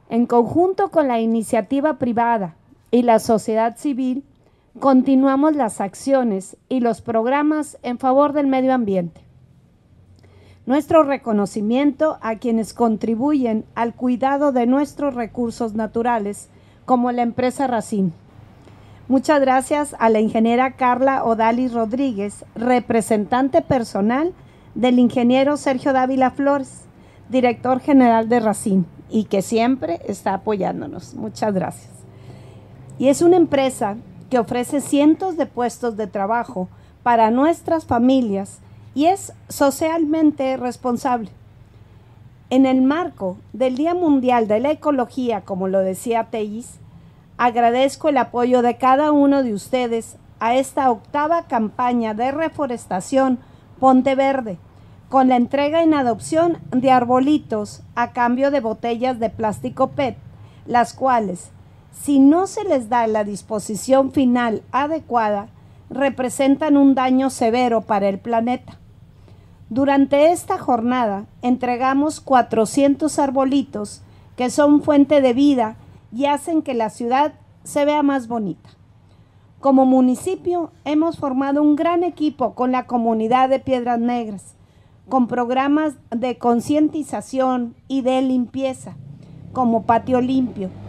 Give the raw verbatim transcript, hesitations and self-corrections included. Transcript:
En conjunto con la iniciativa privada y la sociedad civil, continuamos las acciones y los programas en favor del medio ambiente. Nuestro reconocimiento a quienes contribuyen al cuidado de nuestros recursos naturales, como la empresa Racine. Muchas gracias a la ingeniera Carla Odalis Rodríguez, representante personal del ingeniero Sergio Dávila Flores, director general de Racine, y que siempre está apoyándonos. Muchas gracias. Y es una empresa que ofrece cientos de puestos de trabajo para nuestras familias y es socialmente responsable. En el marco del Día Mundial de la Ecología, como lo decía Teis, agradezco el apoyo de cada uno de ustedes a esta octava campaña de reforestación Ponte Verde, con la entrega en adopción de arbolitos a cambio de botellas de plástico P E T, las cuales, si no se les da la disposición final adecuada, representan un daño severo para el planeta. Durante esta jornada entregamos cuatrocientos arbolitos que son fuente de vida y hacen que la ciudad se vea más bonita. Como municipio hemos formado un gran equipo con la comunidad de Piedras Negras, con programas de concientización y de limpieza, como Patio Limpio,